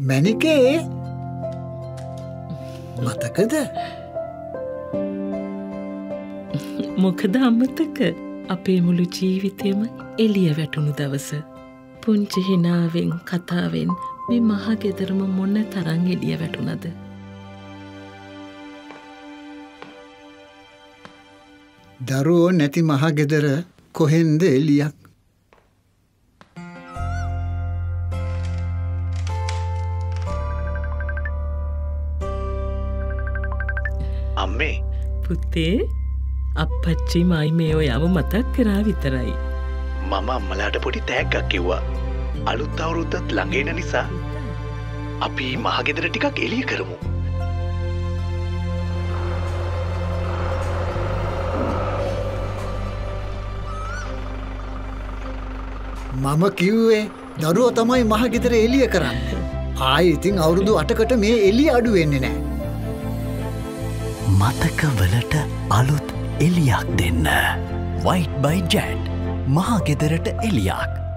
මැනිකේ මතකද? මොකද අමතක? අපේ මුළු ජීවිතේම එළිය වැටුණු දවස. පුංචි හිනාවෙන් කතාවෙන් මේ මහ ගෙදරම මොන තරම් එළිය වැටුණද? දරුවෝ නැති මහ ගෙදර කොහෙන්ද එළියක්? අම්මේ පුතේ අප්පච්චි මයි මේ ඔයාව මතක් කරා විතරයි. මම අම්මලාට පොඩි තෑග්ගක් කිව්වා. අලුත් අවුරුද්දත් ළඟ එන නිසා අපි මහගෙදර ටිකක් එළිය කරමු. මම කිව්වේ දරුවෝ තමයි මහ ගෙදර එළිය කරන්නේ. ආයි ඉතින් අවුරුදු 8කට මේ එළිය අඩු වෙන්නේ නැහැ. මතකවලට අලුත් එළියක් දෙන්න. White by Jet මහගෙදරට එළියක්.